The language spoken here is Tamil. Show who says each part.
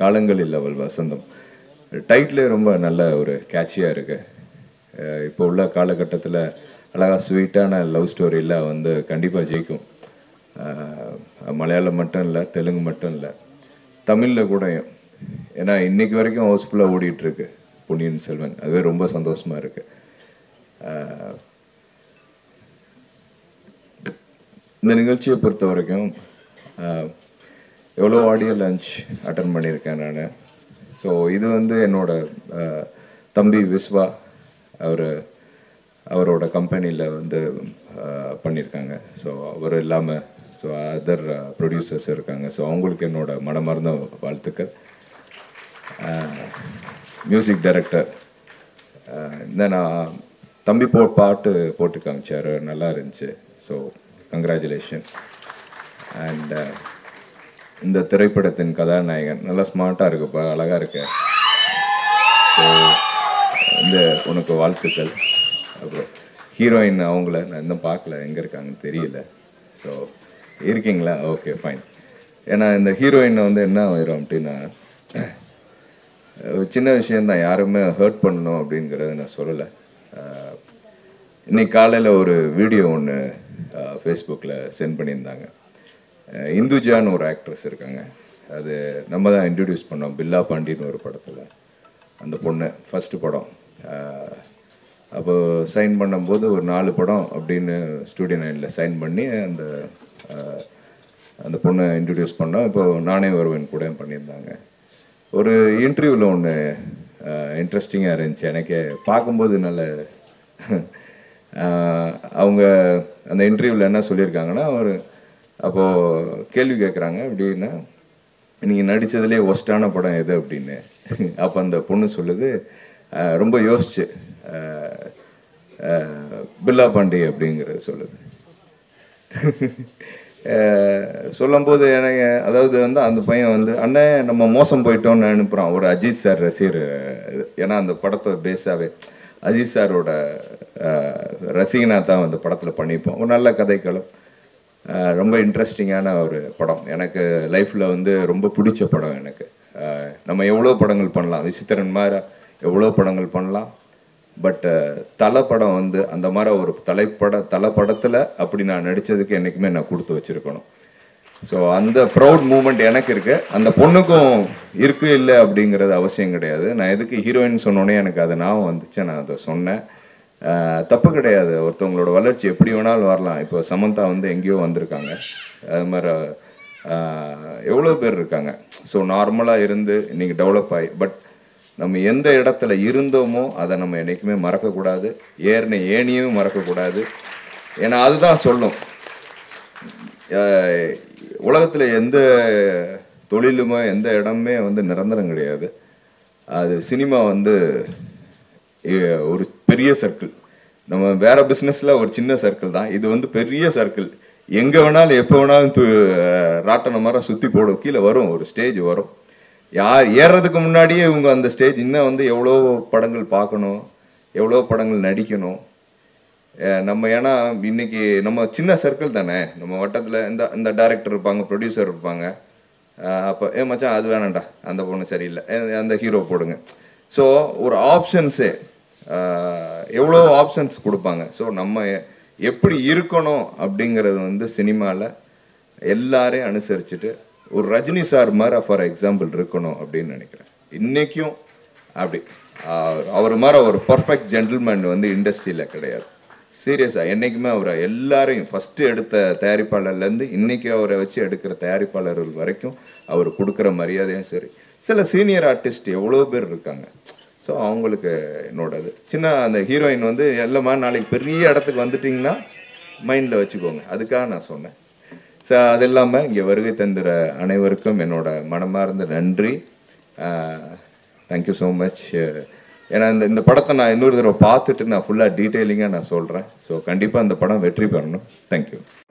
Speaker 1: Kaalangalil Aval Vasantham. டைட்டிலே ரொம்ப நல்ல ஒரு கேட்சியாக இருக்குது. இப்போ உள்ள காலகட்டத்தில் அழகாக ஸ்வீட்டான லவ் ஸ்டோரியில் வந்து கண்டிப்பாக ஜெயிக்கும். மலையாளம் மட்டும் இல்லை, தெலுங்கு மட்டும் இல்லை, தமிழில் கூட. ஏன்னா இன்றைக்கி வரைக்கும் ஹவுஸ்ஃபுல்லாக ஓடிட்டுருக்கு பொன்னியின் செல்வன். அதுவே ரொம்ப சந்தோஷமாக இருக்குது. இந்த நிகழ்ச்சியை பொறுத்த வரைக்கும் எவ்வளோ ஆடியோ லஞ்ச் அட்டன் பண்ணியிருக்கேன் நான். ஸோ இது வந்து என்னோட தம்பி விஸ்வா அவரோட கம்பெனியில் வந்து பண்ணியிருக்காங்க. ஸோ அவர் இல்லாமல் ஸோ அதர் ப்ரொடியூசர்ஸ் இருக்காங்க. ஸோ அவங்களுக்கு என்னோட மனமார்ந்த வாழ்த்துக்கள். மியூசிக் டைரக்டர் இந்த நான் தம்பி பாட்டு போட்டு காமிச்சார், நல்லா இருந்துச்சு. So congratulation. அண்ட் இந்த திரைப்படத்தின் கதாநாயகன் நல்லா ஸ்மார்ட்டாக இருக்குப்பா, அழகாக இருக்க. ஸோ இந்த உனக்கு வாழ்த்துக்கள். அப்புறம் ஹீரோயின் அவங்கள நான் இன்னும் பார்க்கல, எங்கே இருக்காங்கன்னு தெரியல. ஸோ இருக்கீங்களா? Okay fine. ஏன்னா இந்த ஹீரோயினை வந்து என்ன ஆயிரும் அப்படின்னா, சின்ன விஷயந்தான், யாருமே ஹர்ட் பண்ணணும் அப்படிங்கிறத நான் சொல்லலை. இன்னைக்கு காலையில் ஒரு வீடியோ ஒன்று ஃபேஸ்புக்கில் சென்ட் பண்ணியிருந்தாங்க. இந்துஜான்னு ஒரு ஆக்ட்ரஸ் இருக்காங்க, அது நம்ம தான் இன்ட்ரடியூஸ் பண்ணோம் பில்லா பாண்டின்னு ஒரு படத்தில். அந்த பொண்ணு ஃபஸ்ட்டு படம். அப்போது சைன் பண்ணும்போது ஒரு 4 படம் அப்படின்னு ஸ்டூடியோ 9ல் சைன் பண்ணி அந்த பொண்ணை இன்ட்ரடியூஸ் பண்ணோம். இப்போது நானே வருவேன் கூட பண்ணியிருந்தாங்க. ஒரு இன்டர்வியூவில் ஒன்று இன்ட்ரெஸ்டிங்காக இருந்துச்சு எனக்கே பார்க்கும்போது. நல்ல அவங்க அந்த இன்டர்வியூவில் என்ன சொல்லியிருக்காங்கன்னா, அப்போது கேள்வி கேட்குறாங்க, அப்படின்னா நீங்கள் நடித்ததுலேயே ஒஸ்டான படம் எது அப்படின்னு. அப்போ அந்த பொண்ணு சொல்லுது, ரொம்ப யோசிச்சு பில்லா பாண்டி அப்படிங்கிறது சொல்லுது. சொல்லும்போது எனக்கு அதாவது வந்து அந்த பையன் வந்து அண்ணன் நம்ம மோசம் போயிட்டோன்னு அனுப்புகிறான் ஒரு அஜித் சார் ரசிகர். ஏன்னா அந்த படத்தை பேஸாகவே அஜித் சாரோட ரசிகனாக தான் அந்த படத்தில் பண்ணியிருப்போம். ஒரு நல்ல கதைக்களம், ரொம்ப இன்ட்ரெஸ்டிங்கான ஒரு படம். எனக்கு லைஃப்பில் வந்து ரொம்ப பிடிச்ச படம் எனக்கு. நம்ம எவ்வளோ படங்கள் பண்ணலாம், விசித்திரன் மாதிரி எவ்வளோ படங்கள் பண்ணலாம். பட் தலை படம் வந்து அந்த மாதிரி ஒரு தலை படத்தில் அப்படி நான் நடித்ததுக்கு என்றைக்குமே நான் கொடுத்து வச்சுருக்கணும். ஸோ அந்த ப்ரௌட் மூமெண்ட் எனக்கு இருக்குது, அந்த பொண்ணுக்கும் இருக்குது இல்லை அப்படிங்கிறது அவசியம் கிடையாது. நான் எதுக்கு ஹீரோயின் சொன்னோன்னே எனக்கு அது ஞாபகம் வந்துச்சு, நான் அதை சொன்னேன். தப்பு கிடையாது, ஒருத்தவங்களோட வளர்ச்சி எப்படி வேணாலும் வரலாம். இப்போ சமந்தா வந்து எங்கேயோ வந்திருக்காங்க, அது மாதிரி எவ்வளோ பேர் இருக்காங்க. ஸோ நார்மலாக இருந்து இன்றைக்கி டெவலப் ஆகி, பட் நம்ம எந்த இடத்துல இருந்தோமோ அதை நம்ம என்றைக்குமே மறக்கக்கூடாது, ஏனியும் மறக்கக்கூடாது. ஏன்னா அதுதான் சொல்லும். உலகத்தில் எந்த தொழிலுமே எந்த இடமே வந்து நிரந்தரம் கிடையாது. அது சினிமா வந்து ஒரு பெரிய சர்க்கிள். நம்ம வேற பிஸ்னஸில் ஒரு சின்ன சர்க்கிள் தான், இது வந்து பெரிய சர்க்கிள். எங்கே வேணாலும் எப்போ வேணாலும் ராட்டன மாதிரி சுற்றி போடும், கீழே வரும், ஒரு ஸ்டேஜ் வரும். யார் ஏறுறதுக்கு முன்னாடியே இவங்க அந்த ஸ்டேஜ் இன்னும் வந்து எவ்வளோ படங்கள் பார்க்கணும், எவ்வளோ படங்கள் நடிக்கணும். நம்ம ஏன்னா இன்னைக்கு நம்ம சின்ன சர்க்கிள் தானே, நம்ம வட்டத்தில் இந்த டைரக்டர் இருப்பாங்க, ப்ரொடியூசர் இருப்பாங்க. அப்போ மச்சான் அது வேணாண்டா, அந்த பொண்ணு சரியில்லை, அந்த ஹீரோ போடுங்க. ஸோ ஒரு ஆப்ஷன்ஸே எவ்வளோ ஆப்ஷன்ஸ் கொடுப்பாங்க. ஸோ நம்ம எப்படி இருக்கணும் அப்படிங்கிறது வந்து சினிமாவில் எல்லாரையும் அனுசரிச்சுட்டு ஒரு ரஜினி சார் மாதிரி ஃபார் எக்ஸாம்பிள் இருக்கணும் அப்படின்னு நினைக்கிறேன். இன்றைக்கும் அப்படி அவர் மாதிரி ஒரு பர்ஃபெக்ட் ஜென்டில்மேன் வந்து இண்டஸ்ட்ரியில் கிடையாது. சீரியஸாக என்றைக்குமே அவரை எல்லாரையும் ஃபஸ்ட்டு எடுத்த தயாரிப்பாளர்லேருந்து இன்றைக்கி அவரை வச்சு எடுக்கிற தயாரிப்பாளர்கள் வரைக்கும் அவர் கொடுக்குற மரியாதையும் சரி. சில சீனியர் ஆர்டிஸ்ட் எவ்வளோ பேர் இருக்காங்க. ஸோ அவங்களுக்கு என்னோடது சின்ன அந்த ஹீரோயின் வந்து எல்லாமே நாளைக்கு பெரிய இடத்துக்கு வந்துட்டிங்கன்னா மைண்டில் வச்சுக்கோங்க, அதுக்காக நான் சொன்னேன். ஸோ அது இல்லாமல் இங்கே வருகை தந்துற அனைவருக்கும் என்னோட மனமார்ந்த நன்றி. Thank you so much. ஏன்னா இந்த படத்தை நான் இன்னொரு தடவை பார்த்துட்டு நான் ஃபுல்லாக டீட்டெயிலிங்காக நான் சொல்கிறேன். ஸோ கண்டிப்பாக அந்த படம் வெற்றி பெறணும். தேங்க்யூ.